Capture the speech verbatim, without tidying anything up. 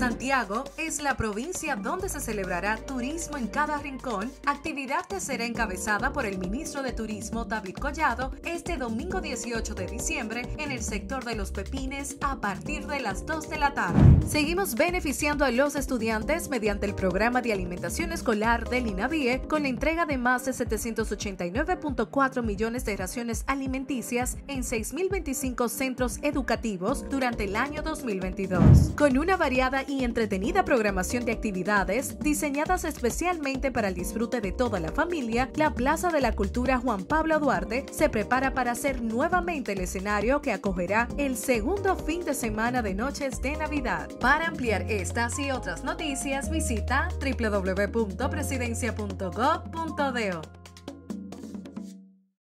Santiago es la provincia donde se celebrará turismo en cada rincón, actividad que será encabezada por el ministro de Turismo David Collado este domingo dieciocho de diciembre en el sector de Los Pepines a partir de las dos de la tarde. Seguimos beneficiando a los estudiantes mediante el programa de alimentación escolar del INAVIE con la entrega de más de setecientos ochenta y nueve punto cuatro millones de raciones alimenticias en seis mil veinticinco centros educativos durante el año dos mil veintidós. Con una variada y entretenida programación de actividades diseñadas especialmente para el disfrute de toda la familia, la Plaza de la Cultura Juan Pablo Duarte se prepara para ser nuevamente el escenario que acogerá el segundo fin de semana de Noches de Navidad. Para ampliar estas y otras noticias, visita doble u doble u doble u punto presidencia punto gov punto do.